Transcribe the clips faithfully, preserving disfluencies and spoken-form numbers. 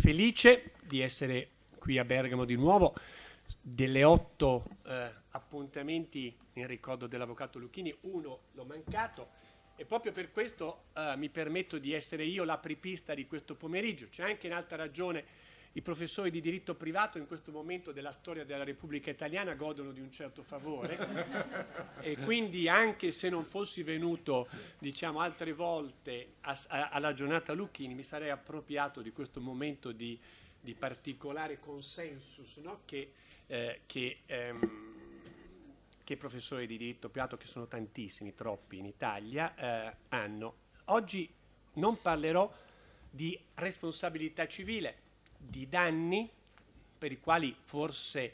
felice di essere qui a Bergamo di nuovo. Delle otto eh, appuntamenti in ricordo dell'avvocato Lucchini, uno l'ho mancato e proprio per questo eh, mi permetto di essere io l'apripista di questo pomeriggio. C'è anche un'altra ragione: i professori di diritto privato in questo momento della storia della Repubblica Italiana godono di un certo favore e quindi, anche se non fossi venuto, diciamo, altre volte a, a, alla giornata Lucchini, mi sarei appropriato di questo momento di, di particolare consensus, no? che, eh, che, ehm, che i professori di diritto privato, che sono tantissimi, troppi in Italia, eh, hanno. Oggi non parlerò di responsabilità civile, di danni per i quali forse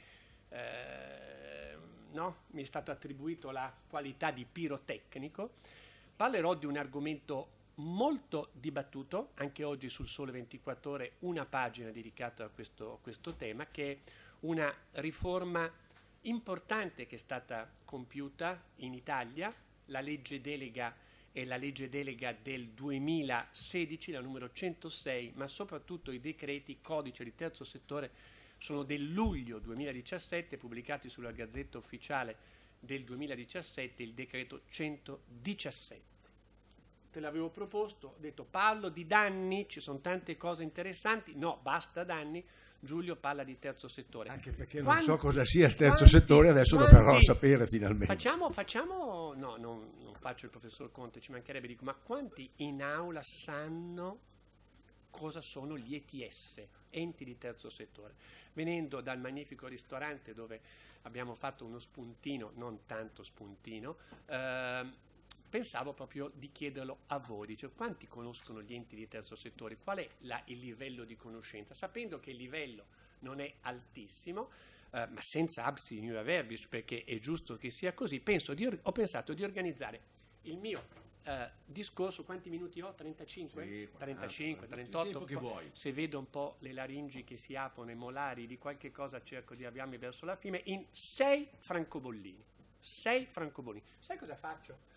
eh, no, mi è stato attribuito la qualità di pirotecnico. Parlerò di un argomento molto dibattuto, anche oggi sul Sole ventiquattro Ore una pagina dedicata a questo, questo tema, che è una riforma importante che è stata compiuta in Italia, la legge delega è la legge delega del duemilasedici, la numero centosei, ma soprattutto i decreti codice di terzo settore sono del luglio duemiladiciassette, pubblicati sulla Gazzetta Ufficiale del duemiladiciassette, il decreto centodiciassette. Te l'avevo proposto, ho detto parlo di danni, ci sono tante cose interessanti, no, basta danni. Giulio parla di terzo settore. Anche perché quanti, non so cosa sia il terzo quanti, settore, adesso quanti, lo verrò a sapere finalmente. Facciamo, facciamo, no, non, non faccio il professor Conte, ci mancherebbe, dico, ma quanti in aula sanno cosa sono gli E T S, enti di terzo settore? Venendo dal magnifico ristorante dove abbiamo fatto uno spuntino, non tanto spuntino, eh, pensavo proprio di chiederlo a voi, dice, quanti conoscono gli enti di terzo settore, qual è la, il livello di conoscenza, sapendo che il livello non è altissimo, eh, ma senza absi di nulla verbis, perché è giusto che sia così. Penso di, ho pensato di organizzare il mio eh, discorso. Quanti minuti ho? trentacinque? Sì, trentacinque, quaranta, trentotto, che vuoi. Se vedo un po' le laringi che si aprono, i molari, di qualche cosa cerco di avviarmi verso la fine, in sei francobollini. Sei francobollini. Sai cosa faccio?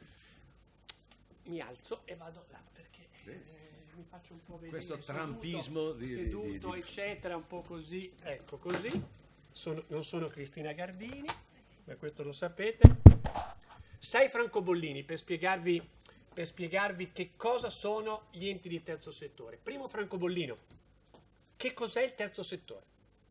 Mi alzo e vado là perché sì. eh, mi faccio un po' vedere questo seduto, trampismo di, seduto di, di... eccetera, un po' così, ecco così. Sono, non sono Cristina Gardini, ma questo lo sapete. Sei francobollini per spiegarvi, per spiegarvi che cosa sono gli enti di terzo settore. Primo francobollino: che cos'è il terzo settore?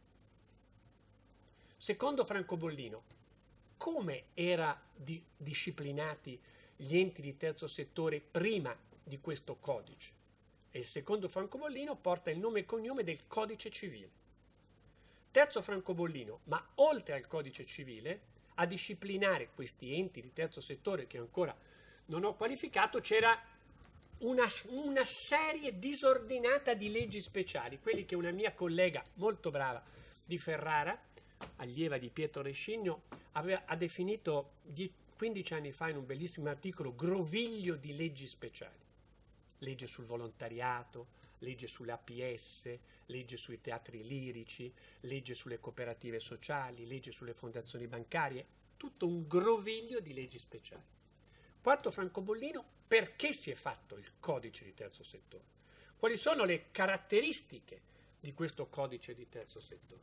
Secondo francobollino: come era di, disciplinati gli enti di terzo settore prima di questo codice? E il secondo francobollino porta il nome e cognome del codice civile. Terzo francobollino: ma oltre al codice civile, a disciplinare questi enti di terzo settore che ancora non ho qualificato, c'era una, una serie disordinata di leggi speciali, quelli che una mia collega molto brava di Ferrara, allieva di Pietro Rescigno, aveva, ha definito di quindici anni fa in un bellissimo articolo groviglio di leggi speciali. Legge sul volontariato, legge sulle A P S, legge sui teatri lirici, legge sulle cooperative sociali, legge sulle fondazioni bancarie, tutto un groviglio di leggi speciali. Quarto francobollino: perché si è fatto il codice di terzo settore? Quali sono le caratteristiche di questo codice di terzo settore?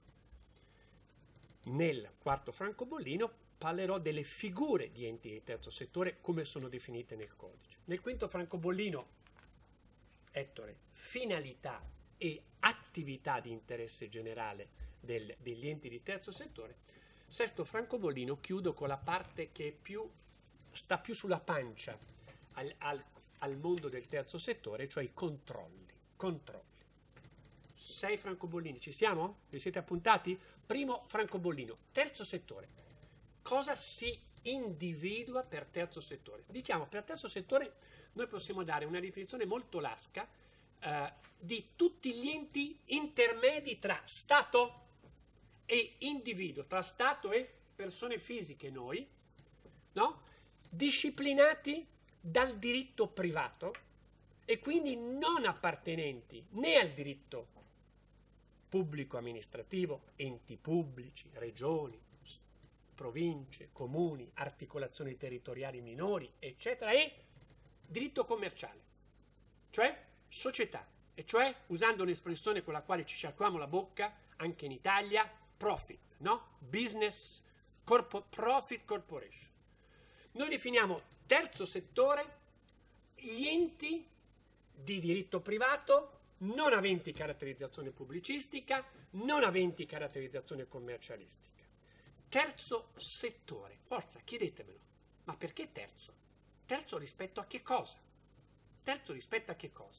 Nel quarto francobollino parlerò delle figure di enti di terzo settore come sono definite nel codice. Nel quinto francobollino, Ettore, finalità e attività di interesse generale del, degli enti di terzo settore. Sesto francobollino, chiudo con la parte che è più, sta più sulla pancia al, al, al mondo del terzo settore, cioè i controlli. controlli. Sei francobollini, ci siamo? Vi siete appuntati? Primo francobollino, terzo settore. Cosa si individua per terzo settore? Diciamo, per terzo settore noi possiamo dare una definizione molto lasca eh, di tutti gli enti intermedi tra Stato e individuo, tra Stato e persone fisiche, noi, no? Disciplinati dal diritto privato e quindi non appartenenti né al diritto pubblico amministrativo, enti pubblici, regioni, province, comuni, articolazioni territoriali minori, eccetera, e diritto commerciale, cioè società, e cioè, usando un'espressione con la quale ci sciacquiamo la bocca, anche in Italia, profit, no? Business, corpo, profit corporation. Noi definiamo terzo settore gli enti di diritto privato non aventi caratterizzazione pubblicistica, non aventi caratterizzazione commercialistica. Terzo settore, forza, chiedetemelo, ma perché terzo? Terzo rispetto a che cosa? Terzo rispetto a che cosa?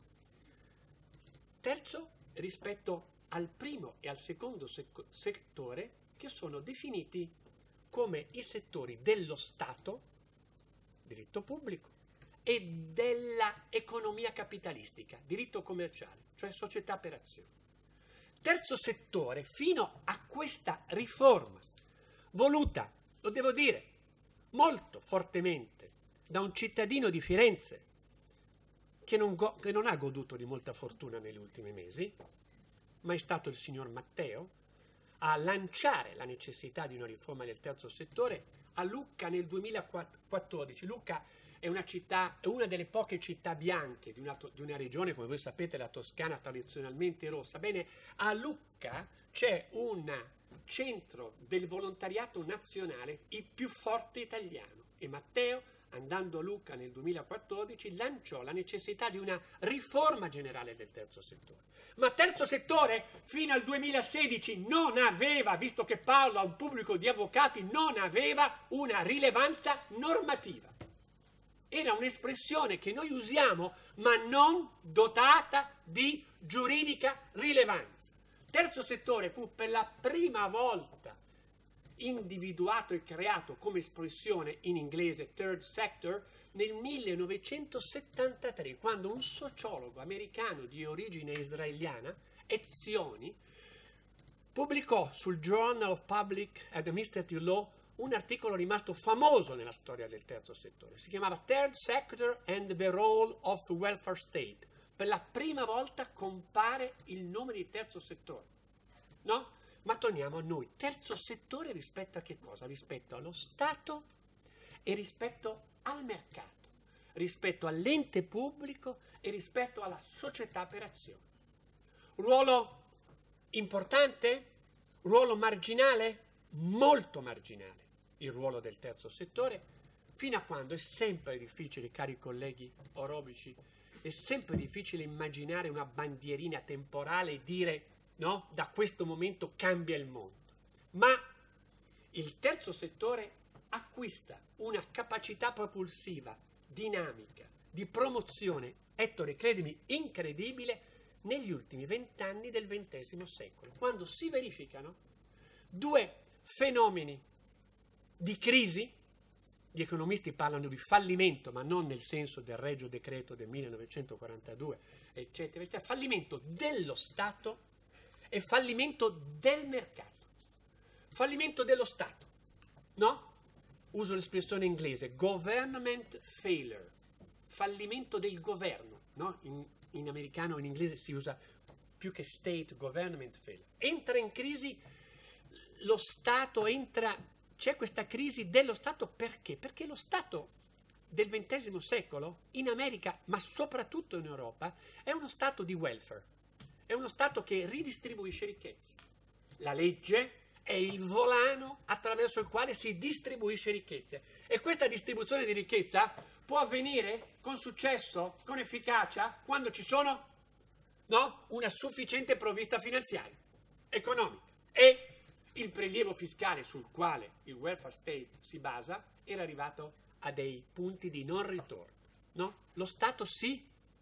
Terzo rispetto al primo e al secondo sec- settore, che sono definiti come i settori dello Stato, diritto pubblico, e della economia capitalistica, diritto commerciale, cioè società per azioni. Terzo settore, fino a questa riforma, voluta, lo devo dire, molto fortemente da un cittadino di Firenze che non, go- che non ha goduto di molta fortuna negli ultimi mesi, ma è stato il signor Matteo a lanciare la necessità di una riforma del terzo settore a Lucca nel duemilaquattordici. Lucca è una città, è una delle poche città bianche di una, di una regione, come voi sapete, la Toscana tradizionalmente rossa. Bene, a Lucca c'è un centro del volontariato nazionale, il più forte italiano, e Matteo, andando a Lucca nel duemilaquattordici, lanciò la necessità di una riforma generale del terzo settore. Ma terzo settore fino al duemilasedici non aveva, visto che parlo a un pubblico di avvocati, non aveva una rilevanza normativa. Era un'espressione che noi usiamo, ma non dotata di giuridica rilevanza. Terzo settore fu per la prima volta individuato e creato come espressione in inglese third sector nel millenovecentosettantatré, quando un sociologo americano di origine israeliana, Etzioni, pubblicò sul Journal of Public Administrative Law un articolo rimasto famoso nella storia del terzo settore. Si chiamava Third Sector and the Role of the Welfare State. Per la prima volta compare il nome di terzo settore, no? Ma torniamo a noi. Terzo settore rispetto a che cosa? Rispetto allo Stato e rispetto al mercato, rispetto all'ente pubblico e rispetto alla società per azioni. Ruolo importante? Ruolo marginale? Molto marginale il ruolo del terzo settore, fino a quando è sempre difficile, cari colleghi orobici, è sempre difficile immaginare una bandierina temporale e dire no, da questo momento cambia il mondo. Ma il terzo settore acquista una capacità propulsiva, dinamica, di promozione, Ettore, credimi, incredibile, negli ultimi vent'anni del ventesimo secolo, quando si verificano due fenomeni di crisi. Gli economisti parlano di fallimento, ma non nel senso del Regio Decreto del millenovecentoquarantadue, eccetera, eccetera, fallimento dello Stato e fallimento del mercato. Fallimento dello Stato, no? Uso l'espressione inglese, government failure, fallimento del governo, no? In, in americano o in inglese si usa più che state, government failure. Entra in crisi lo Stato, entra... C'è questa crisi dello Stato perché? Perché lo Stato del ventesimo secolo in America, ma soprattutto in Europa, è uno Stato di welfare, è uno Stato che ridistribuisce ricchezza. La legge è il volano attraverso il quale si distribuisce ricchezza. E questa distribuzione di ricchezza può avvenire con successo, con efficacia, quando ci sono, no, una sufficiente provvista finanziaria, economica. E il prelievo fiscale sul quale il welfare state si basa era arrivato a dei punti di non ritorno, no? Lo Stato si,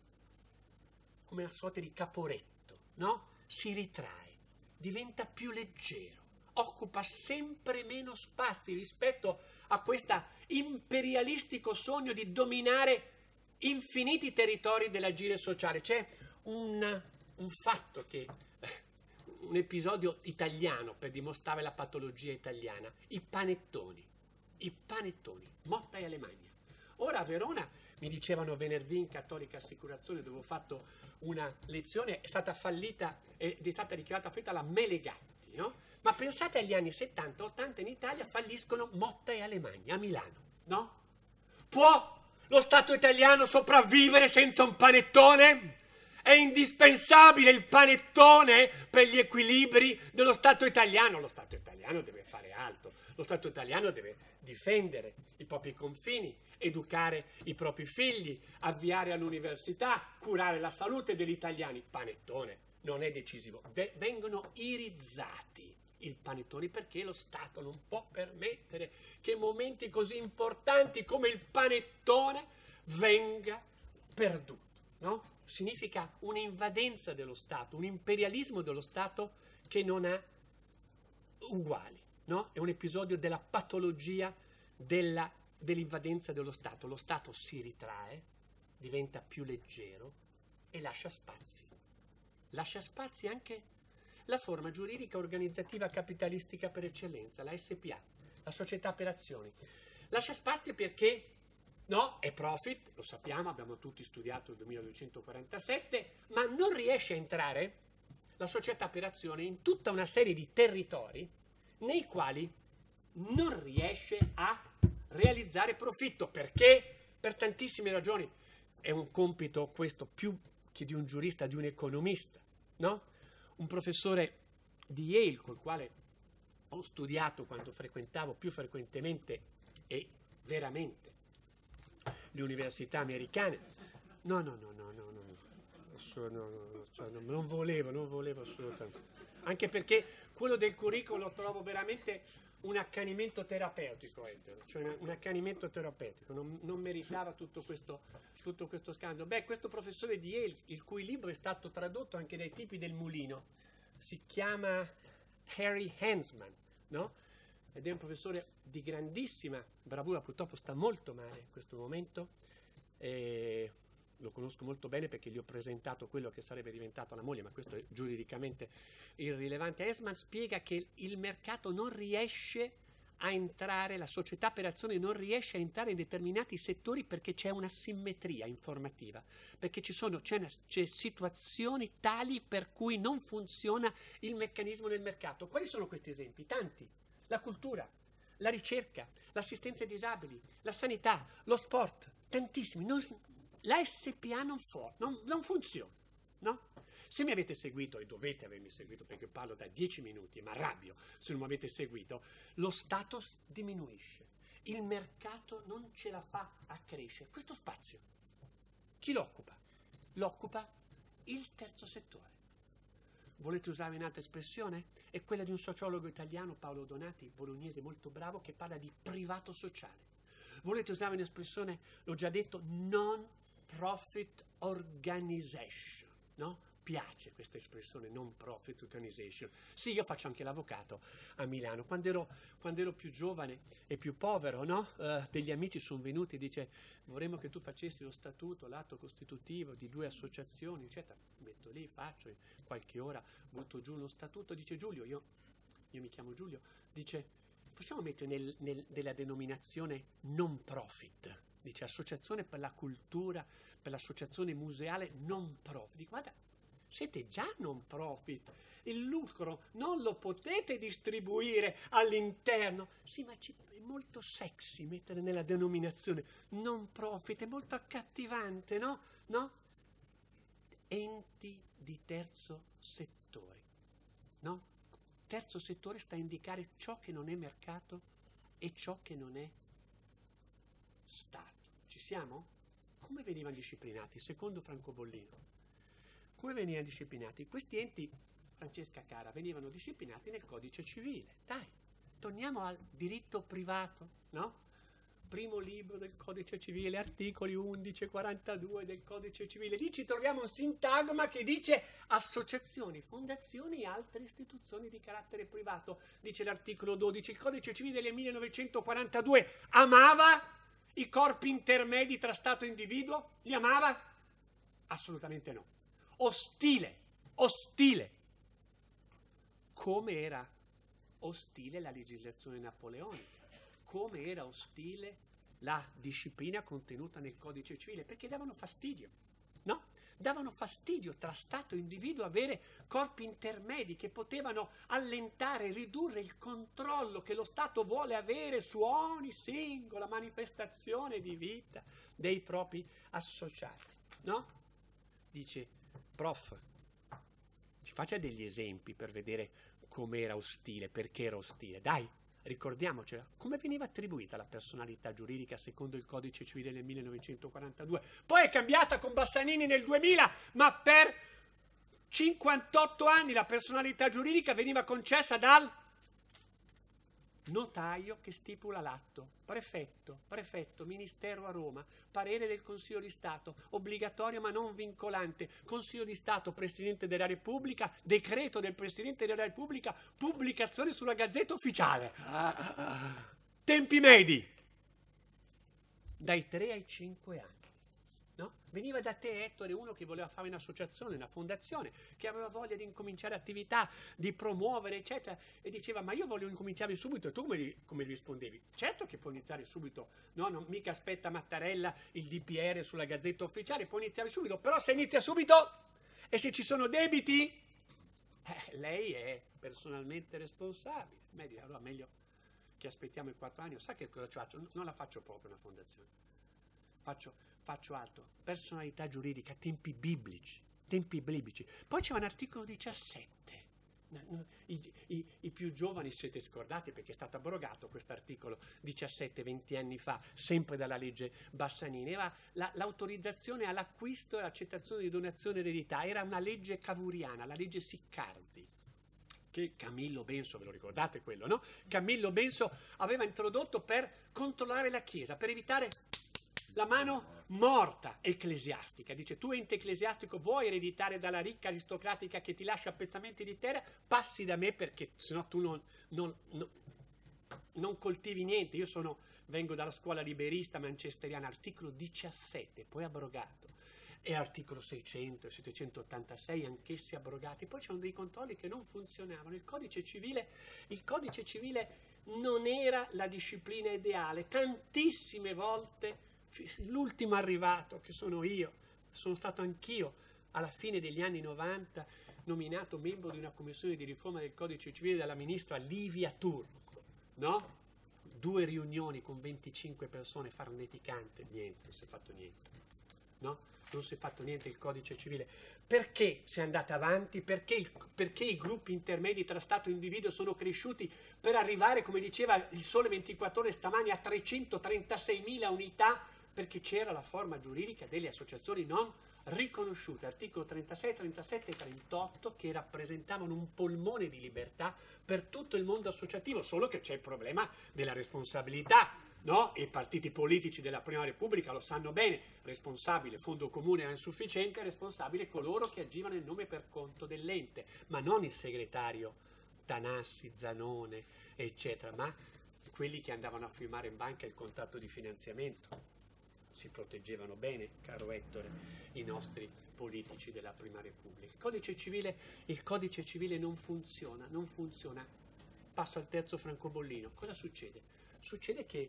come una sorta di caporetto, no? Si ritrae, diventa più leggero, occupa sempre meno spazi rispetto a questo imperialistico sogno di dominare infiniti territori dell'agire sociale. C'è un, un fatto che... un episodio italiano per dimostrare la patologia italiana, i panettoni, i panettoni, Motta e Alemagna. Ora a Verona, mi dicevano venerdì in Cattolica Assicurazione, dove ho fatto una lezione, è stata fallita, è stata dichiarata fallita la Melegatti, no? Ma pensate agli anni settanta ottanta in Italia falliscono Motta e Alemagna a Milano, no? Può lo Stato italiano sopravvivere senza un panettone? è indispensabile il panettone per gli equilibri dello Stato italiano. Lo Stato italiano deve fare altro, lo Stato italiano deve difendere i propri confini, educare i propri figli, avviare all'università, curare la salute degli italiani. Panettone non è decisivo, De- vengono irizzati il panettone perché lo Stato non può permettere che momenti così importanti come il panettone venga perduto, no? Significa un'invadenza dello Stato, un imperialismo dello Stato che non ha uguali, no? È un episodio della patologia della, dell'invadenza dello Stato. Lo Stato si ritrae, diventa più leggero e lascia spazi. Lascia spazi anche la forma giuridica organizzativa capitalistica per eccellenza, la S P A, la società per azioni. Lascia spazio perché, no, è profit, lo sappiamo, abbiamo tutti studiato il duemiladuecentoquarantasette, ma non riesce a entrare la società per azione in tutta una serie di territori nei quali non riesce a realizzare profitto. Perché? Per tantissime ragioni. È un compito questo più che di un giurista, di un economista, no? Un professore di Yale, col quale ho studiato quando frequentavo più frequentemente e veramente le università americane. No, no, no, no, no, no, no, no, no, cioè, no, non volevo, non volevo assolutamente. Anche perché quello del curriculum lo trovo veramente un accanimento terapeutico, Ettore, cioè un, un accanimento terapeutico, non, non meritava tutto questo, tutto questo scandalo. Beh, questo professore di Yale, il cui libro è stato tradotto anche dai tipi del Mulino, si chiama Harry Hensman, no? Ed è un professore di grandissima bravura, purtroppo sta molto male in questo momento, e lo conosco molto bene perché gli ho presentato quello che sarebbe diventato la moglie, ma questo è giuridicamente irrilevante. Hensman spiega che il mercato non riesce a entrare, la società per azione non riesce a entrare in determinati settori perché c'è una simmetria informativa, perché ci sono c'è, una, c'è situazioni tali per cui non funziona il meccanismo del mercato. Quali sono questi esempi? Tanti. La cultura, la ricerca, l'assistenza ai disabili, la sanità, lo sport, tantissimi. Non, la S P A non, for, non, non funziona, no? Se mi avete seguito, e dovete avermi seguito perché parlo da dieci minuti, ma arrabbio se non mi avete seguito, lo Stato diminuisce, il mercato non ce la fa a crescere. Questo spazio, chi lo occupa? Lo occupa il terzo settore. Volete usare un'altra espressione? È quella di un sociologo italiano, Paolo Donati, bolognese molto bravo, che parla di privato sociale. Volete usare un'espressione, l'ho già detto, non profit organization, no? Piace questa espressione, non profit organization. Sì, io faccio anche l'avvocato a Milano. Quando ero, quando ero più giovane e più povero, no? Uh, degli amici sono venuti e dice vorremmo che tu facessi lo statuto, l'atto costitutivo di due associazioni, eccetera. Metto lì, faccio, in qualche ora butto giù lo statuto. Dice Giulio, io, io mi chiamo Giulio, dice possiamo mettere nel, nel, nella denominazione non profit? Dice associazione per la cultura, per l'associazione museale non profit. Dico guarda, siete già non profit, il lucro non lo potete distribuire all'interno. Sì, ma ci, è molto sexy mettere nella denominazione non profit, è molto accattivante, no? No? Enti di terzo settore, no? Terzo settore sta a indicare ciò che non è mercato e ciò che non è Stato. Ci siamo? Come venivano disciplinati? Secondo Francobollino. Come venivano disciplinati? Questi enti, Francesca cara, venivano disciplinati nel codice civile. Dai, torniamo al diritto privato, no? Primo libro del codice civile, articoli undici e quarantadue del codice civile. Lì ci troviamo un sintagma che dice associazioni, fondazioni e altre istituzioni di carattere privato. Dice l'articolo dodici, il codice civile del millenovecentoquarantadue amava i corpi intermedi tra Stato e individuo? Li amava? Assolutamente no. Ostile, ostile, come era ostile la legislazione napoleonica, come era ostile la disciplina contenuta nel codice civile, perché davano fastidio, no? Davano fastidio tra Stato e individuo avere corpi intermedi che potevano allentare, ridurre il controllo che lo Stato vuole avere su ogni singola manifestazione di vita dei propri associati, no? Dice prof, ci faccia degli esempi per vedere com'era ostile, perché era ostile. Dai, ricordiamocela, come veniva attribuita la personalità giuridica secondo il codice civile nel millenovecentoquarantadue. Poi è cambiata con Bassanini nel duemila, ma per cinquantotto anni la personalità giuridica veniva concessa dal notaio che stipula l'atto, prefetto, prefetto, ministero a Roma, parere del Consiglio di Stato, obbligatorio ma non vincolante, Consiglio di Stato, Presidente della Repubblica, decreto del Presidente della Repubblica, pubblicazione sulla Gazzetta Ufficiale. Tempi medi, dai tre ai cinque anni. No? Veniva da te, Ettore, uno che voleva fare un'associazione, una fondazione, che aveva voglia di incominciare attività, di promuovere, eccetera, e diceva, ma io voglio incominciare subito. E tu come gli, come gli rispondevi? Certo che puoi iniziare subito, no? Non mica aspetta Mattarella il D P R sulla Gazzetta Ufficiale, puoi iniziare subito, però se inizia subito e se ci sono debiti, eh, lei è personalmente responsabile. Meglio, allora meglio che aspettiamo i quattro anni. Sa che cosa faccio? Non la faccio proprio una fondazione. Faccio, faccio altro, personalità giuridica, tempi biblici, tempi biblici. Poi c'è un articolo diciassette, I, i, i più giovani siete scordati perché è stato abrogato questo articolo diciassette, venti anni fa, sempre dalla legge Bassanini. Era la, l'autorizzazione all'acquisto e all'accettazione di donazione d'eredità, era una legge cavouriana, la legge Siccardi, che Camillo Benso, ve lo ricordate quello, no? Camillo Benso aveva introdotto per controllare la Chiesa, per evitare la mano morta ecclesiastica. Dice, tu ente ecclesiastico vuoi ereditare dalla ricca aristocratica che ti lascia pezzamenti di terra? Passi da me perché sennò tu non, non, non, non coltivi niente. Io sono, vengo dalla scuola liberista manchesteriana, articolo diciassette, poi abrogato. E articolo seicento e settecentottantasei anch'essi abrogati. Poi c'erano dei controlli che non funzionavano. Il codice civile, il codice civile non era la disciplina ideale. Tantissime volte l'ultimo arrivato, che sono io, sono stato anch'io alla fine degli anni novanta nominato membro di una commissione di riforma del codice civile dalla ministra Livia Turco, no? Due riunioni con venticinque persone farneticante, niente, non si è fatto niente, no? Non si è fatto niente il codice civile. Perché si è andata avanti? Perché, il, perché i gruppi intermedi tra Stato e individuo sono cresciuti per arrivare, come diceva il Sole ventiquattro Ore stamani, a trecentotrentasseimila unità, perché c'era la forma giuridica delle associazioni non riconosciute, articolo trentasei, trentasette e trentotto, che rappresentavano un polmone di libertà per tutto il mondo associativo, solo che c'è il problema della responsabilità, no? I partiti politici della Prima Repubblica lo sanno bene, responsabile fondo comune era insufficiente, responsabile coloro che agivano in nome e per conto dell'ente, ma non il segretario Tanassi, Zanone, eccetera, ma quelli che andavano a firmare in banca il contratto di finanziamento. Si proteggevano bene, caro Ettore, i nostri politici della Prima Repubblica. Il codice civile, il codice civile non funziona, non funziona. Passo al terzo francobollino. Cosa succede? Succede che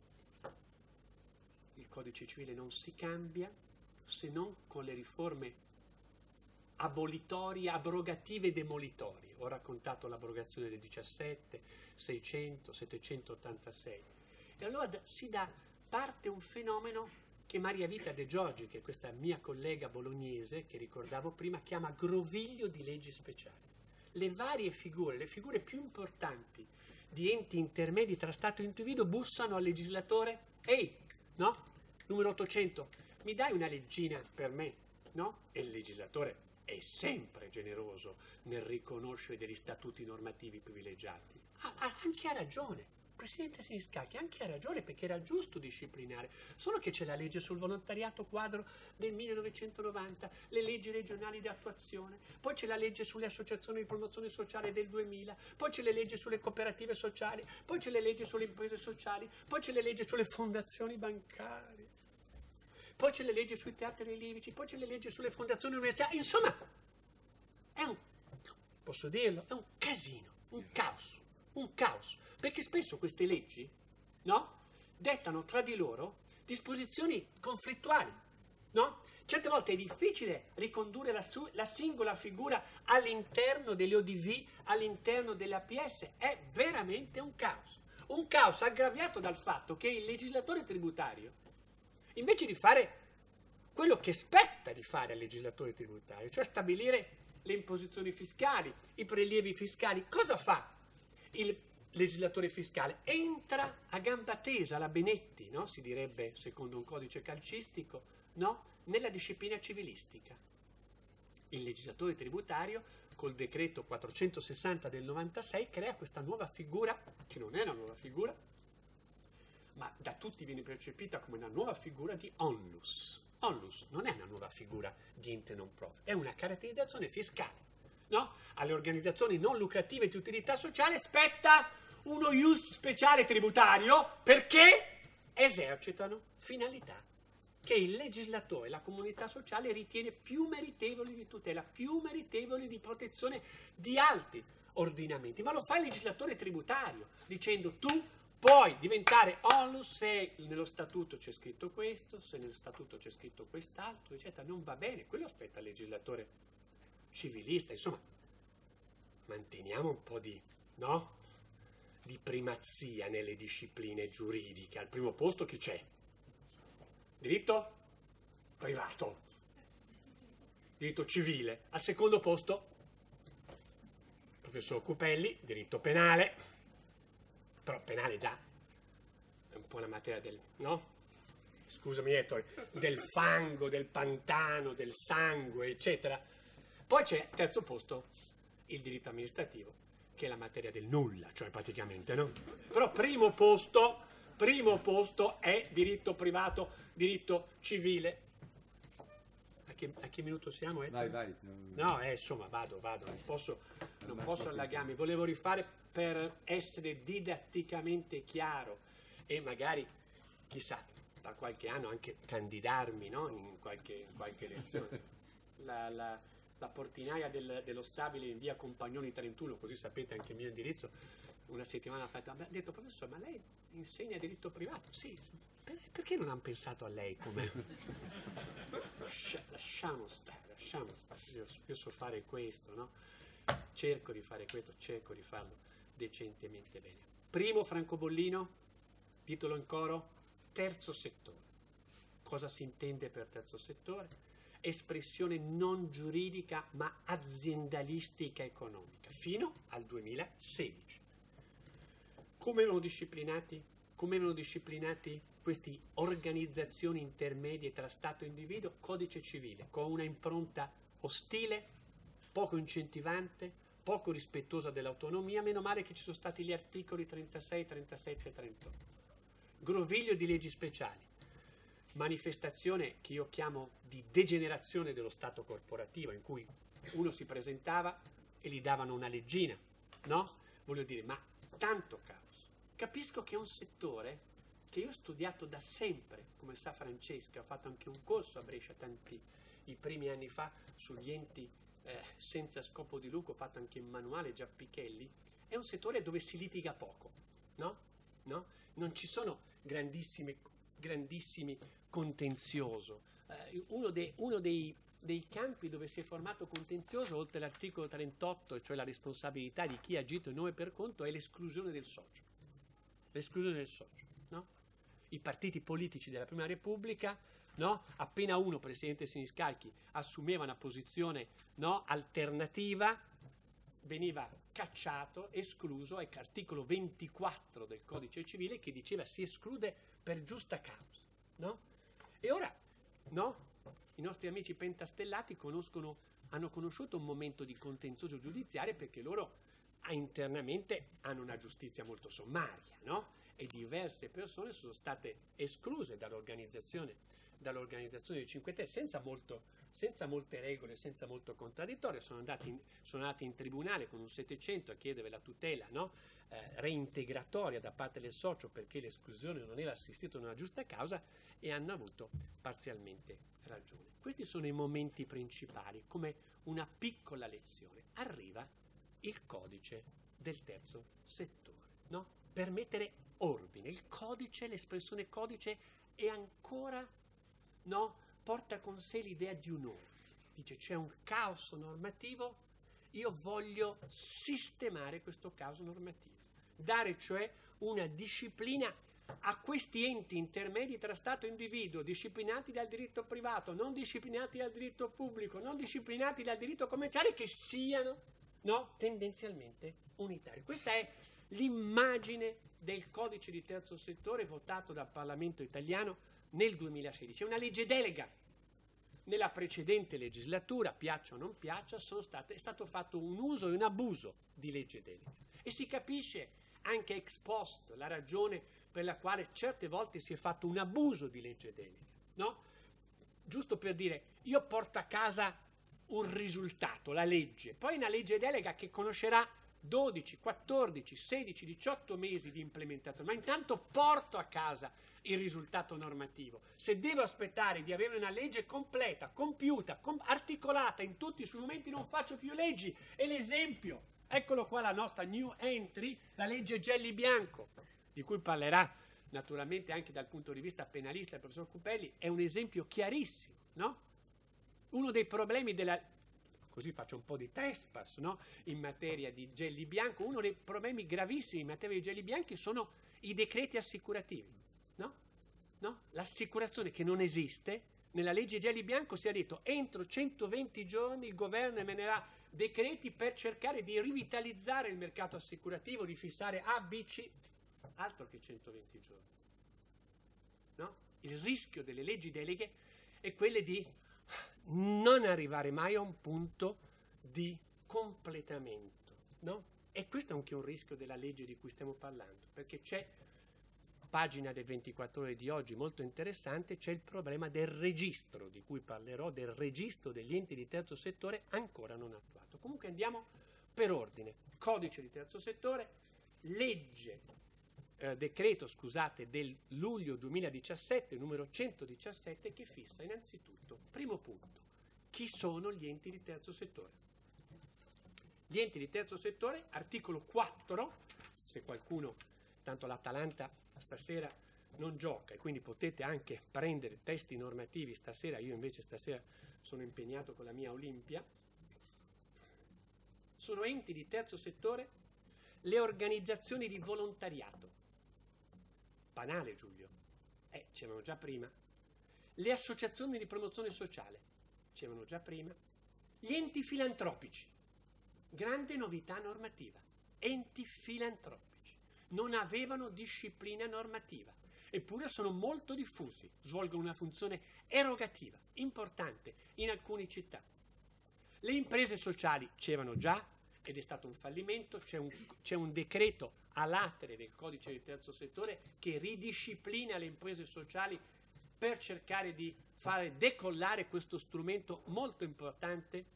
il codice civile non si cambia se non con le riforme abolitorie, abrogative e demolitorie. Ho raccontato l'abrogazione del diciassette, seicento, settecentottantasei. E allora si dà parte un fenomeno che Maria Vita De Giorgi, che è questa mia collega bolognese, che ricordavo prima, chiama groviglio di leggi speciali. Le varie figure, le figure più importanti di enti intermedi tra Stato e individuo bussano al legislatore, ehi, no? Numero ottocento, mi dai una leggina per me, no? E il legislatore è sempre generoso nel riconoscere degli statuti normativi privilegiati. Ah, ah, anche ha ragione. Presidente Siniscalchi anche ha ragione, perché era giusto disciplinare, solo che c'è la legge sul volontariato quadro del millenovecentonovanta, le leggi regionali di attuazione, poi c'è la legge sulle associazioni di promozione sociale del duemila, poi c'è le leggi sulle cooperative sociali, poi c'è le leggi sulle imprese sociali, poi c'è le leggi sulle fondazioni bancarie, poi c'è le leggi sui teatri lirici, poi c'è le leggi sulle fondazioni universitarie. Insomma, è un, posso dirlo, è un casino, un caos, un caos. Perché spesso queste leggi, no, dettano tra di loro disposizioni conflittuali, no? Certe volte è difficile ricondurre la, su- la singola figura all'interno delle O D V, all'interno delle A P S, è veramente un caos. Un caos aggraviato dal fatto che il legislatore tributario, invece di fare quello che spetta di fare al legislatore tributario, cioè stabilire le imposizioni fiscali, i prelievi fiscali. Cosa fa il legislatore fiscale? Entra a gamba tesa, alla Benetti, no? Si direbbe secondo un codice calcistico, no? Nella disciplina civilistica. Il legislatore tributario, col decreto quattrocentosessanta del novantasei, crea questa nuova figura, che non è una nuova figura, ma da tutti viene percepita come una nuova figura di onlus. Onlus non è una nuova figura di ente non profit, è una caratterizzazione fiscale, no? Alle organizzazioni non lucrative di utilità sociale spetta uno ius speciale tributario perché esercitano finalità che il legislatore, la comunità sociale ritiene più meritevoli di tutela, più meritevoli di protezione di altri ordinamenti. Ma lo fa il legislatore tributario, dicendo tu puoi diventare onlus se nello statuto c'è scritto questo, se nello statuto c'è scritto quest'altro, eccetera. Non va bene, quello aspetta il legislatore civilista. Insomma, manteniamo un po' di, no? di primazia nelle discipline giuridiche. Al primo posto chi c'è? Diritto privato, diritto civile. Al secondo posto, professor Cupelli, diritto penale. Però penale già è un po' la materia del, no? Scusami Ettore, del fango, del pantano, del sangue, eccetera. Poi c'è, terzo posto, il diritto amministrativo, che è la materia del nulla, cioè praticamente, no? Però primo posto, primo posto è diritto privato, diritto civile. A che, a che minuto siamo, Ettore? Vai, vai. No, eh, insomma, vado, vado, non posso, non posso allagarmi. Volevo rifare per essere didatticamente chiaro e magari, chissà, tra qualche anno anche candidarmi, no? in, qualche, in qualche elezione. La, la, la portinaia del, dello stabile in via Compagnoni trentuno, così sapete anche il mio indirizzo, una settimana fa ha detto: professore, ma lei insegna diritto privato? Sì, perché non hanno pensato a lei come... Lasciamo stare, lasciamo stare, io, io so fare questo, no? Cerco di fare questo, cerco di farlo decentemente bene. Primo francobollino, titolo in coro, terzo settore. Cosa si intende per terzo settore? Espressione non giuridica ma aziendalistica economica, fino al duemilasedici. Come erano disciplinati? Come erano disciplinati queste organizzazioni intermedie tra Stato e individuo? Codice civile, con una impronta ostile, poco incentivante, poco rispettosa dell'autonomia. Meno male che ci sono stati gli articoli trentasei, trentasette e trentotto. Groviglio di leggi speciali, manifestazione che io chiamo di degenerazione dello Stato corporativo, in cui uno si presentava e gli davano una leggina, no? Voglio dire, ma tanto caos. Capisco che è un settore che io ho studiato da sempre, come sa Francesca, ho fatto anche un corso a Brescia tanti i primi anni fa sugli enti eh, senza scopo di lucro, ho fatto anche un manuale Giappichelli. È un settore dove si litiga poco, no? No? Non ci sono grandissimi, grandissimi contenzioso. Eh, uno, de, uno dei, dei campi dove si è formato contenzioso, oltre all'articolo trentotto, cioè la responsabilità di chi ha agito in nome per conto, è l'esclusione del socio. L'esclusione del socio, no? I partiti politici della Prima Repubblica, no? Appena uno, presidente Siniscalchi, assumeva una posizione, no, alternativa, veniva cacciato, escluso. È l'articolo ventiquattro del Codice Civile che diceva si esclude per giusta causa, no? E ora, no? I nostri amici pentastellati conoscono, hanno conosciuto un momento di contenzioso giudiziario perché loro internamente hanno una giustizia molto sommaria, no? E diverse persone sono state escluse dall'organizzazione, dall'organizzazione dei Cinque Terre senza, molto, senza molte regole, senza molto contraddittorio. Sono andati in, sono andati in tribunale con un settecento a chiedere la tutela, no? eh, reintegratoria da parte del socio perché l'esclusione non era assistita in una giusta causa, e hanno avuto parzialmente ragione. Questi sono i momenti principali, come una piccola lezione. Arriva il codice del terzo settore, no? Per mettere ordine. Il codice, l'espressione codice è ancora, no? Porta con sé l'idea di un ordine. Dice c'è un caos normativo, io voglio sistemare questo caos normativo, dare cioè una disciplina a questi enti intermedi tra Stato e individuo, disciplinati dal diritto privato, non disciplinati dal diritto pubblico, non disciplinati dal diritto commerciale, che siano, no, tendenzialmente unitari. Questa è l'immagine del codice di terzo settore votato dal Parlamento italiano nel duemilasedici. È una legge delega. Nella precedente legislatura, piaccia o non piaccia, sono state, è stato fatto un uso e un abuso di legge delega. E si capisce anche ex post la ragione per la quale certe volte si è fatto un abuso di legge delega, no? Giusto per dire, io porto a casa un risultato, la legge, poi una legge delega che conoscerà dodici, quattordici, sedici, diciotto mesi di implementazione, ma intanto porto a casa il risultato normativo. Se devo aspettare di avere una legge completa, compiuta, com- articolata in tutti i suoi momenti, non faccio più leggi. E l'esempio, eccolo qua la nostra new entry, la legge Gelli-Bianco, di cui parlerà naturalmente anche dal punto di vista penalista il professor Cupelli, è un esempio chiarissimo, no? Uno dei problemi della... così faccio un po' di trespass, no? In materia di Gelli-Bianco, uno dei problemi gravissimi in materia di Gelli Bianchi sono i decreti assicurativi, no? No? L'assicurazione che non esiste, nella legge Gelli-Bianco si è detto entro centoventi giorni il governo emanerà decreti per cercare di rivitalizzare il mercato assicurativo, di fissare A, B, C, altro che centoventi giorni, no? Il rischio delle leggi deleghe è quello di non arrivare mai a un punto di completamento, no? E questo è anche un rischio della legge di cui stiamo parlando, perché c'è, pagina del ventiquattro ore di oggi molto interessante, c'è il problema del registro, di cui parlerò, del registro degli enti di terzo settore ancora non attuato. Comunque andiamo per ordine. Codice di terzo settore, legge, eh, decreto, scusate, del luglio duemiladiciassette, numero centodiciassette, che fissa innanzitutto, primo punto, chi sono gli enti di terzo settore. Gli enti di terzo settore, articolo quattro, se qualcuno, tanto l'Atalanta stasera non gioca e quindi potete anche prendere testi normativi stasera, io invece stasera sono impegnato con la mia Olimpia, sono enti di terzo settore le organizzazioni di volontariato. Banale, Giulio, eh, c'erano già prima. Le associazioni di promozione sociale, c'erano già prima. Gli enti filantropici, grande novità normativa, enti filantropici. Non avevano disciplina normativa, eppure sono molto diffusi, svolgono una funzione erogativa, importante in alcune città. Le imprese sociali c'erano già ed è stato un fallimento, c'è un, c'è un decreto a latere del codice di terzo settore che ridisciplina le imprese sociali per cercare di fare decollare questo strumento molto importante.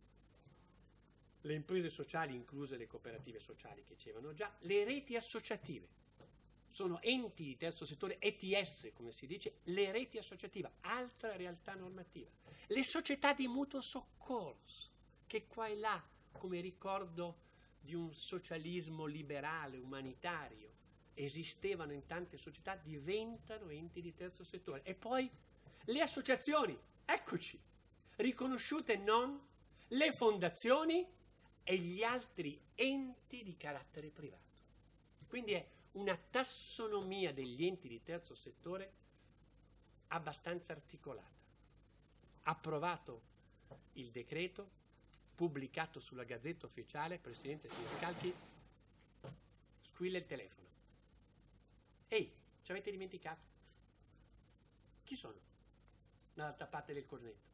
Le imprese sociali, incluse le cooperative sociali che c'erano già, le reti associative, sono enti di terzo settore, E T S come si dice, le reti associative, altra realtà normativa. Le società di mutuo soccorso, che qua e là, come ricordo di un socialismo liberale, umanitario, esistevano in tante società, diventano enti di terzo settore. E poi le associazioni, eccoci, riconosciute non, le fondazioni e gli altri enti di carattere privato. Quindi è una tassonomia degli enti di terzo settore abbastanza articolata. Approvato il decreto, pubblicato sulla Gazzetta Ufficiale, Presidente Siniscalchi, squilla il telefono. Ehi, ci avete dimenticato? Chi sono dall'altra parte del cornetto?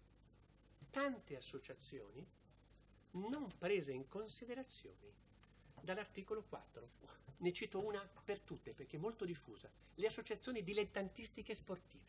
Tante associazioni non prese in considerazione dall'articolo quattro. Ne cito una per tutte perché è molto diffusa. Le associazioni dilettantistiche sportive.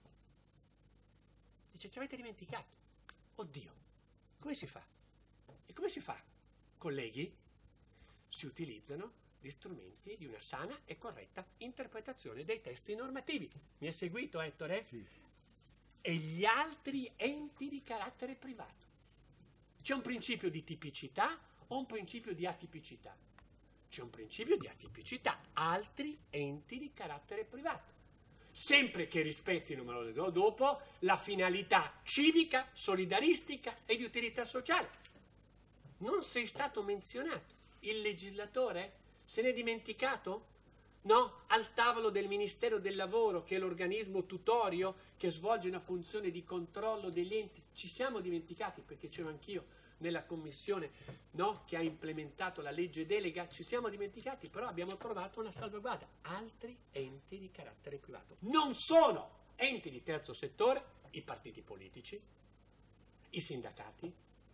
Dice, ci avete dimenticato? Oddio, come si fa? E come si fa, colleghi? Si utilizzano gli strumenti di una sana e corretta interpretazione dei testi normativi. Mi hai seguito, Ettore? Sì. E gli altri enti di carattere privato. C'è un principio di tipicità o un principio di atipicità? C'è un principio di atipicità, altri enti di carattere privato. Sempre che rispettino, me lo dirò dopo, la finalità civica, solidaristica e di utilità sociale. Non sei stato menzionato. Il legislatore se n'è dimenticato? no? Al tavolo del Ministero del Lavoro, che è l'organismo tutorio che svolge una funzione di controllo degli enti. Ci siamo dimenticati, perché c'ero anch'io nella commissione, no? Che ha implementato la legge delega, ci siamo dimenticati, però abbiamo trovato una salvaguardia. Altri enti di carattere privato. Non sono enti di terzo settore i partiti politici, i sindacati,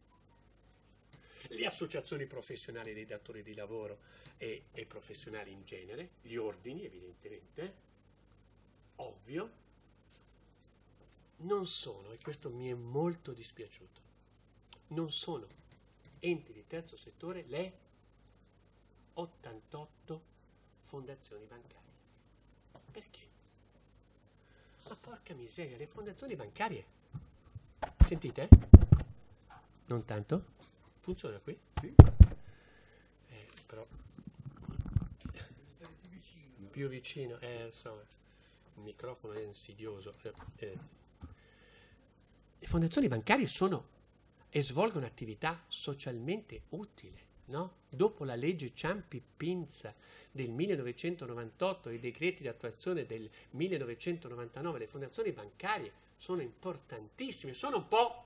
le associazioni professionali dei datori di lavoro e, e professionali in genere, gli ordini evidentemente, ovvio, non sono, e questo mi è molto dispiaciuto, non sono enti di terzo settore le ottantotto fondazioni bancarie. Perché? Ma porca miseria, le fondazioni bancarie, sentite? Non tanto? Funziona qui? Sì. Eh, però più vicino, eh, insomma, il microfono è insidioso. Eh, eh. Le fondazioni bancarie sono e svolgono attività socialmente utile, no? Dopo la legge Ciampi-Pinza del millenovecentonovantotto e i decreti di attuazione del millenovecentonovantanove, le fondazioni bancarie sono importantissime, sono un po',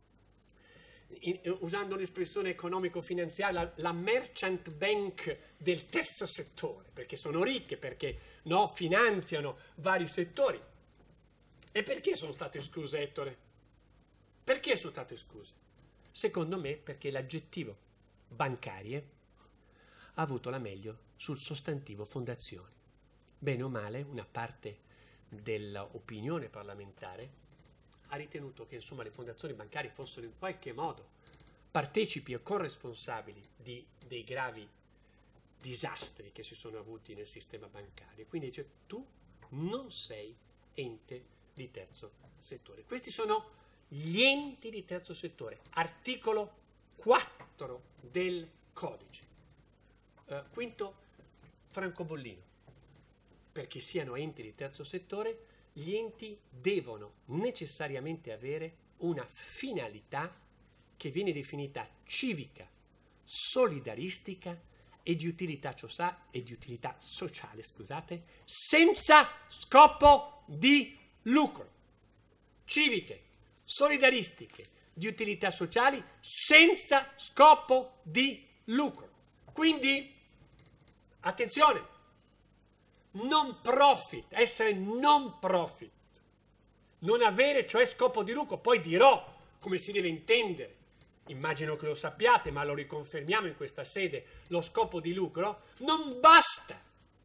in, usando l'espressione economico-finanziaria, la, la merchant bank del terzo settore, perché sono ricche, perché no, finanziano vari settori. E perché sono state escluse, Ettore? Perché sono state escluse? Secondo me perché l'aggettivo bancarie ha avuto la meglio sul sostantivo fondazioni. Bene o male, una parte dell'opinione parlamentare ha ritenuto che insomma le fondazioni bancarie fossero in qualche modo partecipi e corresponsabili di, dei gravi disastri che si sono avuti nel sistema bancario. Quindi dice, tu non sei ente di terzo settore. Questi sono gli enti di terzo settore, articolo quattro del codice. Uh, quinto, francobollino. Perché siano enti di terzo settore, gli enti devono necessariamente avere una finalità che viene definita civica, solidaristica e di utilità, ciosa- e di utilità sociale, scusate, senza scopo di lucro. Civiche, solidaristiche, di utilità sociali, senza scopo di lucro. Quindi, attenzione, non profit, essere non profit, non avere cioè scopo di lucro. Poi dirò come si deve intendere, immagino che lo sappiate, ma lo riconfermiamo in questa sede, lo scopo di lucro. Non basta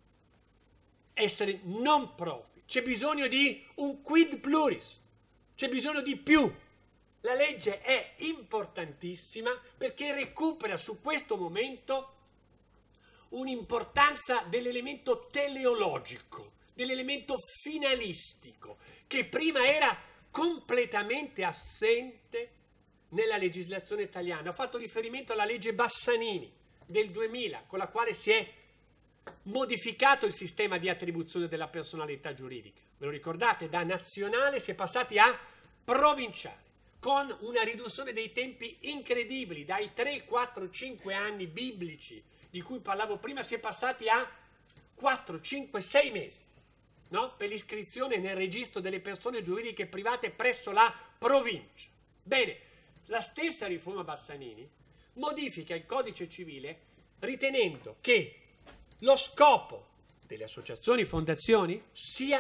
essere non profit, c'è bisogno di un quid pluris, c'è bisogno di più. La legge è importantissima perché recupera su questo momento un'importanza dell'elemento teleologico, dell'elemento finalistico, che prima era completamente assente nella legislazione italiana. Ho fatto riferimento alla legge Bassanini del duemila, con la quale si è modificato il sistema di attribuzione della personalità giuridica. Ve lo ricordate? Da nazionale si è passati a provinciale, con una riduzione dei tempi incredibili, dai tre, quattro, cinque anni biblici di cui parlavo prima, si è passati a quattro, cinque, sei mesi, no? Per l'iscrizione nel registro delle persone giuridiche private presso la provincia. Bene, la stessa riforma Bassanini modifica il codice civile ritenendo che lo scopo delle associazioni e fondazioni sia,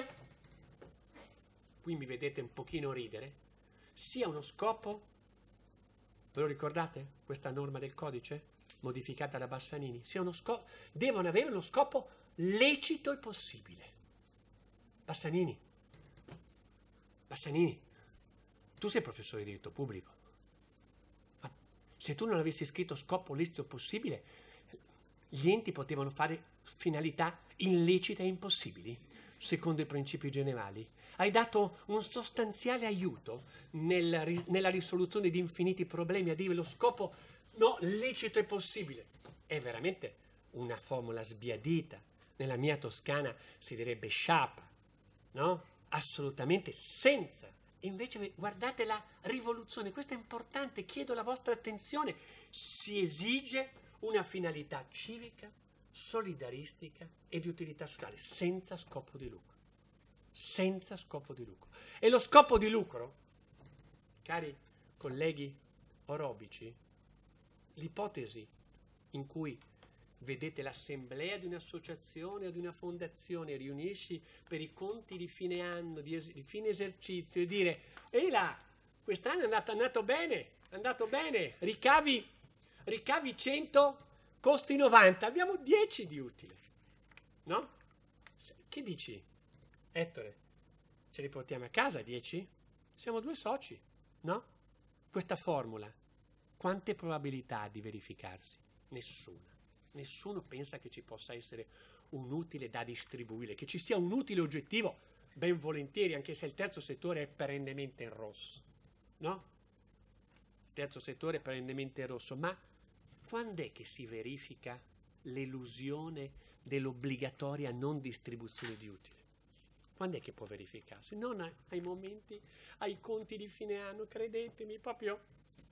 qui mi vedete un pochino ridere, sia uno scopo, ve lo ricordate questa norma del codice modificata da Bassanini? Sia uno scopo, devono avere uno scopo lecito e possibile. Bassanini, Bassanini, tu sei professore di diritto pubblico, ma se tu non avessi scritto scopo lecito e possibile, gli enti potevano fare finalità illecite e impossibili, secondo i principi generali. Hai dato un sostanziale aiuto nel, nella risoluzione di infiniti problemi a dire lo scopo no, lecito e possibile. È veramente una formula sbiadita. Nella mia Toscana si direbbe sciapa, no? Assolutamente senza. E invece guardate la rivoluzione, questo è importante, chiedo la vostra attenzione. Si esige una finalità civica, solidaristica e di utilità sociale, senza scopo di lucro. Senza scopo di lucro. E lo scopo di lucro, cari colleghi orobici, l'ipotesi in cui vedete l'assemblea di un'associazione o di una fondazione riunisci per i conti di fine anno, di, es- di fine esercizio e dire ehi là, quest'anno è andato, è andato bene, è andato bene, ricavi, ricavi cento, costi novanta, abbiamo dieci di utile, no? Che dici? Ettore, ce li portiamo a casa dieci? Siamo due soci, no? Questa formula, quante probabilità ha di verificarsi? Nessuna. Nessuno pensa che ci possa essere un utile da distribuire, che ci sia un utile oggettivo, ben volentieri, anche se il terzo settore è perennemente in rosso, no? Il terzo settore è perennemente in rosso, ma quando è che si verifica l'elusione dell'obbligatoria non distribuzione di utile? Quando è che può verificarsi? Non ai, ai momenti, ai conti di fine anno, credetemi, proprio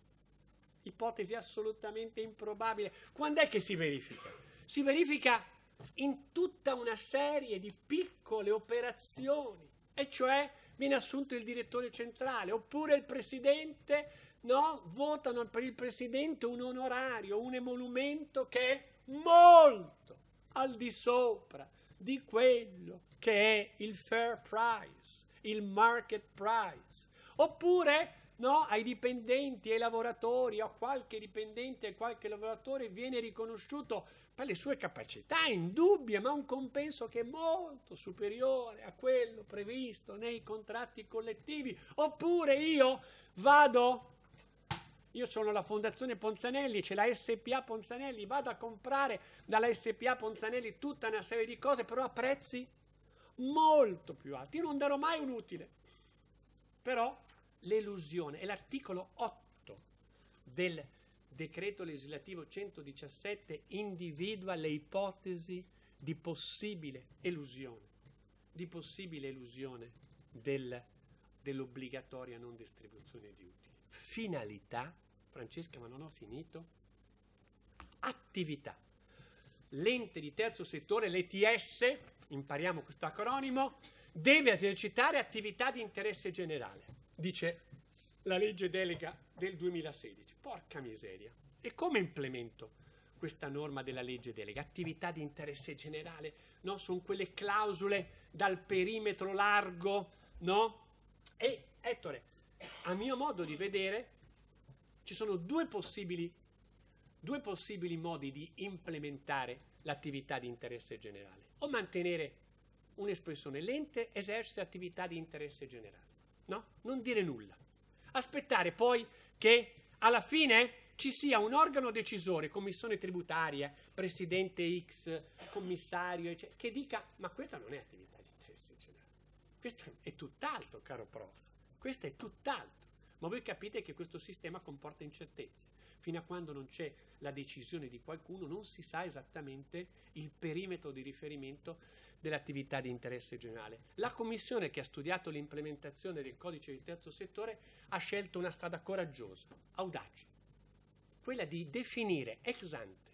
ipotesi assolutamente improbabile. Quando è che si verifica? Si verifica in tutta una serie di piccole operazioni, e cioè viene assunto il direttore centrale, oppure il presidente, no? Votano per il presidente un onorario, un emolumento che è molto al di sopra di quello che è il fair price, il market price, oppure no, ai dipendenti, ai lavoratori, a qualche dipendente e qualche lavoratore viene riconosciuto per le sue capacità indubbie, ma un compenso che è molto superiore a quello previsto nei contratti collettivi. Oppure io vado, io sono la Fondazione Ponzanelli, c'è la S P A Ponzanelli, vado a comprare dalla S P A Ponzanelli tutta una serie di cose, però a prezzi molto più alti. Io non darò mai un utile, però l'elusione, è l'articolo otto del decreto legislativo centodiciassette, individua le ipotesi di possibile elusione, di possibile elusione del, dell'obbligatoria non distribuzione di utili. Finalità, Francesca, ma non ho finito, attività. L'ente di terzo settore, l'E T S, impariamo questo acronimo, deve esercitare attività di interesse generale. Dice la legge delega del duemilasedici. Porca miseria. E come implemento questa norma della legge delega? Attività di interesse generale, no? Sono quelle clausole dal perimetro largo, no? E, Ettore, a mio modo di vedere, ci sono due possibili, due possibili modi di implementare l'attività di interesse generale. O mantenere un'espressione, l'ente esercita attività di interesse generale. No? Non dire nulla. Aspettare poi che alla fine ci sia un organo decisore, commissione tributaria, presidente X, commissario, eccetera, che dica ma questa non è attività di interesse generale. Questo è tutt'altro, caro prof. Questo è tutt'altro. Ma voi capite che questo sistema comporta incertezze. Fino a quando non c'è la decisione di qualcuno non si sa esattamente il perimetro di riferimento dell'attività di interesse generale. La commissione che ha studiato l'implementazione del codice di terzo settore ha scelto una strada coraggiosa, audace, quella di definire ex ante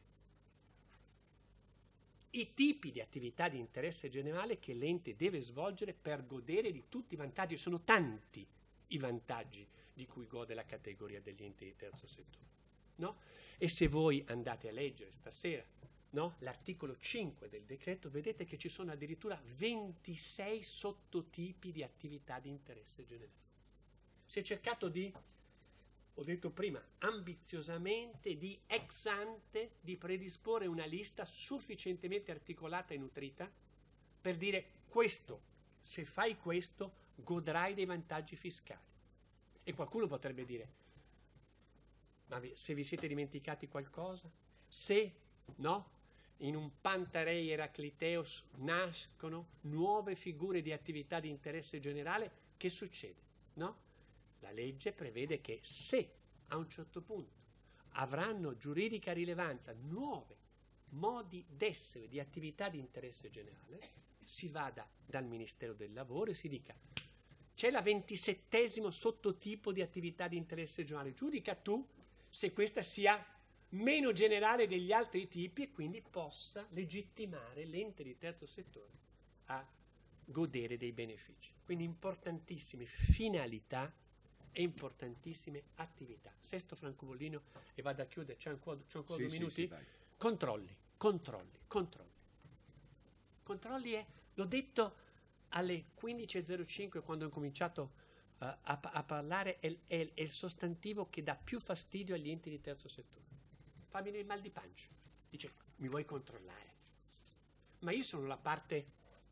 i tipi di attività di interesse generale che l'ente deve svolgere per godere di tutti i vantaggi. Sono tanti i vantaggi di cui gode la categoria degli enti di terzo settore, no? E se voi andate a leggere stasera, no, l'articolo cinque del decreto, vedete che ci sono addirittura ventisei sottotipi di attività di interesse generale. Si è cercato di, ho detto prima, ambiziosamente, di ex ante, di predisporre una lista sufficientemente articolata e nutrita per dire questo, se fai questo, godrai dei vantaggi fiscali. E qualcuno potrebbe dire, ma se vi siete dimenticati qualcosa? Se, no? In un Pantarei Eracliteos nascono nuove figure di attività di interesse generale, che succede? No? La legge prevede che se a un certo punto avranno giuridica rilevanza nuovi modi d'essere di attività di interesse generale, si vada dal Ministero del Lavoro e si dica c'è la ventisettesimo sottotipo di attività di interesse generale, giudica tu se questa sia meno generale degli altri tipi e quindi possa legittimare l'ente di terzo settore a godere dei benefici. Quindi importantissime finalità e importantissime attività. Sesto francobolino e vado a chiudere, c'è ancora, c'è ancora Sì, due sì, minuti? sì, vai. Controlli, controlli, controlli. Controlli è, l'ho detto alle quindici e zero cinque quando ho cominciato uh, a, a parlare, è, è, è il sostantivo che dà più fastidio agli enti di terzo settore. Fa venire il mal di pancia. Dice, mi vuoi controllare? Ma io sono la parte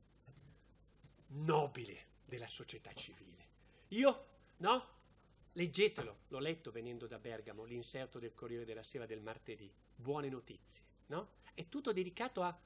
nobile della società civile. Io, no? Leggetelo, l'ho letto venendo da Bergamo, l'inserto del Corriere della Sera del martedì. Buone notizie, no? È tutto dedicato a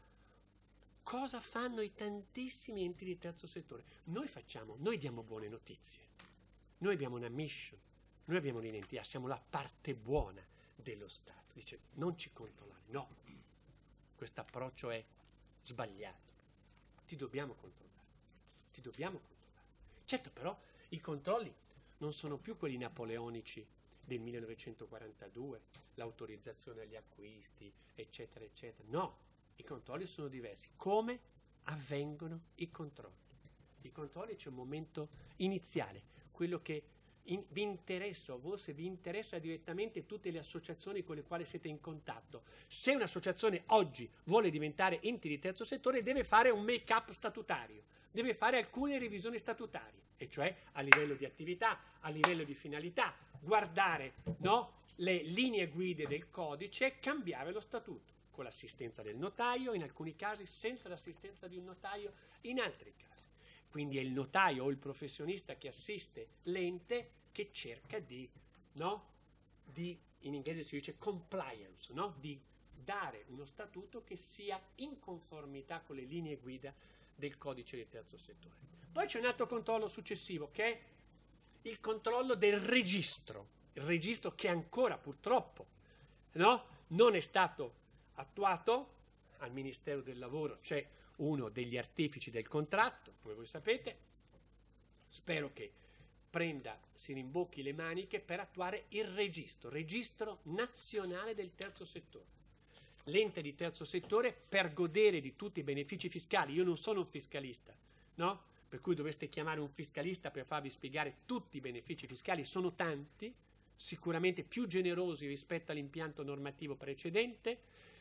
cosa fanno i tantissimi enti di terzo settore. Noi facciamo, noi diamo buone notizie. Noi abbiamo una mission, noi abbiamo un'identità, siamo la parte buona dello Stato. Dice, non ci controllare. No, questo approccio è sbagliato. Ti dobbiamo controllare. Ti dobbiamo controllare. Certo, però, i controlli non sono più quelli napoleonici del millenovecentoquarantadue, l'autorizzazione agli acquisti, eccetera, eccetera. No, i controlli sono diversi. Come avvengono i controlli? I controlli c'è un momento iniziale, quello che in, vi interessa, o forse vi interessa direttamente tutte le associazioni con le quali siete in contatto. Se un'associazione oggi vuole diventare ente di terzo settore, deve fare un make-up statutario, deve fare alcune revisioni statutarie, e cioè a livello di attività, a livello di finalità, guardare, no, le linee guida del codice e cambiare lo statuto, con l'assistenza del notaio, in alcuni casi senza l'assistenza di un notaio, in altri casi. Quindi è il notaio o il professionista che assiste l'ente che cerca di, no, di, in inglese si dice compliance, no, di dare uno statuto che sia in conformità con le linee guida del codice del terzo settore. Poi c'è un altro controllo successivo che è il controllo del registro, il registro che ancora purtroppo, no, non è stato attuato. Al Ministero del Lavoro c'è uno degli artefici del contratto, come voi sapete. Spero che prenda, si rimbocchi le maniche per attuare il registro, registro nazionale del terzo settore. L'ente di terzo settore, per godere di tutti i benefici fiscali, io non sono un fiscalista, no? Per cui dovreste chiamare un fiscalista per farvi spiegare tutti i benefici fiscali, sono tanti, sicuramente più generosi rispetto all'impianto normativo precedente.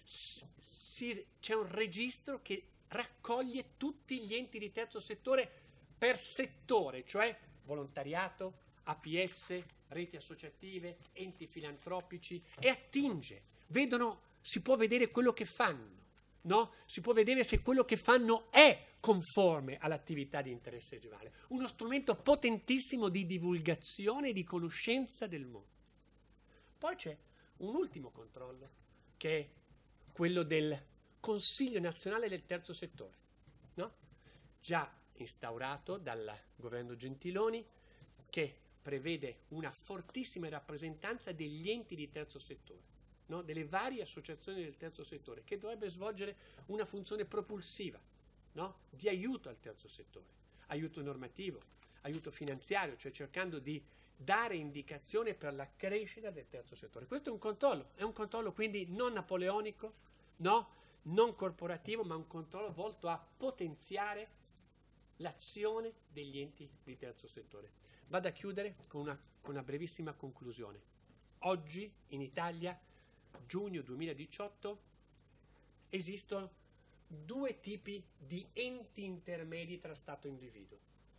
Si, c'è un registro che raccoglie tutti gli enti di terzo settore per settore, cioè volontariato, A P S, reti associative, enti filantropici, e attinge, vedono, si può vedere quello che fanno, no? Si può vedere se quello che fanno è conforme all'attività di interesse generale. Uno strumento potentissimo di divulgazione e di conoscenza del mondo. Poi c'è un ultimo controllo, che è quello del Consiglio nazionale del terzo settore, no? Già instaurato dal governo Gentiloni, che prevede una fortissima rappresentanza degli enti di terzo settore, no? Delle varie associazioni del terzo settore, che dovrebbe svolgere una funzione propulsiva, no? Di aiuto al terzo settore, aiuto normativo, aiuto finanziario, cioè cercando di dare indicazione per la crescita del terzo settore. Questo è un controllo, è un controllo quindi non napoleonico, no? Non corporativo, ma un controllo volto a potenziare l'azione degli enti di terzo settore. Vado a chiudere con una, con una brevissima conclusione. Oggi in Italia, giugno duemiladiciotto, esistono due tipi di enti intermedi tra Stato e individuo.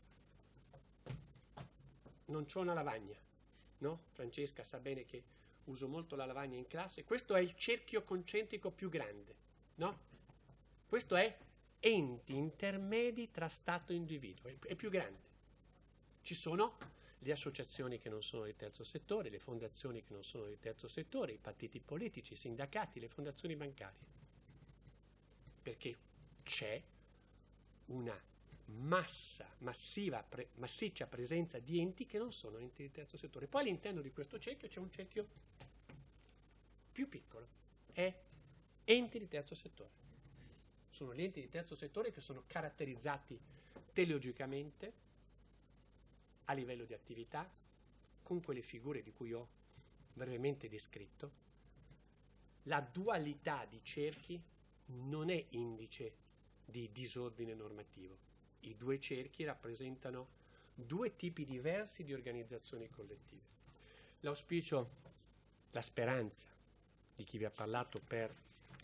Non c'ho una lavagna, no? Francesca sa bene che uso molto la lavagna in classe. Questo è il cerchio concentrico più grande, no? Questo è enti intermedi tra Stato e individuo, è, è più grande. Ci sono le associazioni che non sono del terzo settore, le fondazioni che non sono del terzo settore, i partiti politici, i sindacati, le fondazioni bancarie. Perché c'è una massa, massiva, pre, massiccia presenza di enti che non sono enti di terzo settore. Poi all'interno di questo cerchio c'è un cerchio più piccolo, è enti di terzo settore. Sono gli enti di terzo settore che sono caratterizzati teleologicamente a livello di attività, con quelle figure di cui ho brevemente descritto, la dualità di cerchi non è indice di disordine normativo. I due cerchi rappresentano due tipi diversi di organizzazioni collettive. L'auspicio, la speranza di chi vi ha parlato per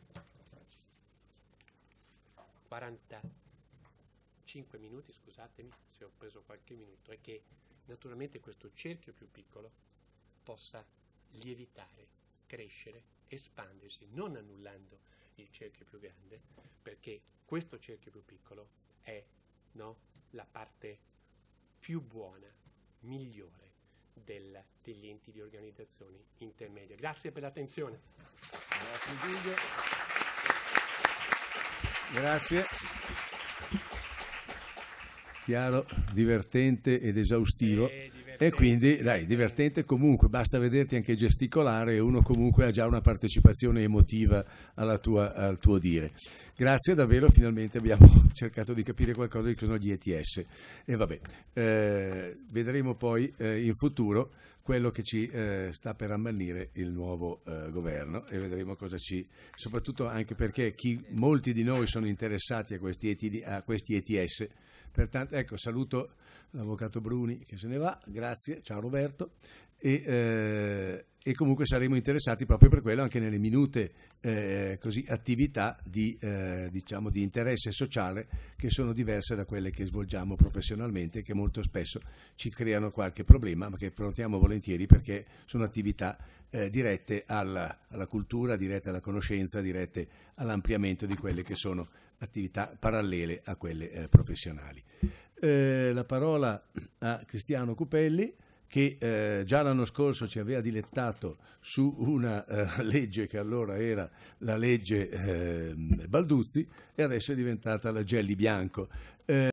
quarantacinque minuti, scusatemi se ho preso qualche minuto, è che naturalmente questo cerchio più piccolo possa lievitare, crescere, espandersi, non annullando il cerchio più grande, perché questo cerchio più piccolo è, no, la parte più buona, migliore del, degli enti di organizzazioni intermedie. Grazie per l'attenzione. Grazie Giulio. Grazie. Chiaro, divertente ed esaustivo. Eh, E quindi, dai, divertente comunque, basta vederti anche gesticolare e uno comunque ha già una partecipazione emotiva alla tua, al tuo dire. Grazie davvero, finalmente abbiamo cercato di capire qualcosa di che sono gli E T S. E vabbè, eh, vedremo poi eh, in futuro quello che ci eh, sta per ammannire il nuovo eh, governo e vedremo cosa ci, soprattutto anche perché chi, molti di noi sono interessati a questi, E T D, a questi E T S. Pertanto, ecco, saluto l'avvocato Bruni che se ne va, grazie, ciao Roberto, e, eh, e comunque saremo interessati proprio per quello anche nelle minute eh, così, attività di, eh, diciamo, di interesse sociale che sono diverse da quelle che svolgiamo professionalmente, che molto spesso ci creano qualche problema, ma che affrontiamo volentieri perché sono attività eh, dirette alla, alla cultura, dirette alla conoscenza, dirette all'ampliamento di quelle che sono attività parallele a quelle eh, professionali. Eh, la parola a Cristiano Cupelli che eh, già l'anno scorso ci aveva dilettato su una eh, legge che allora era la legge eh, Balduzzi e adesso è diventata la Gelli Bianco. Eh,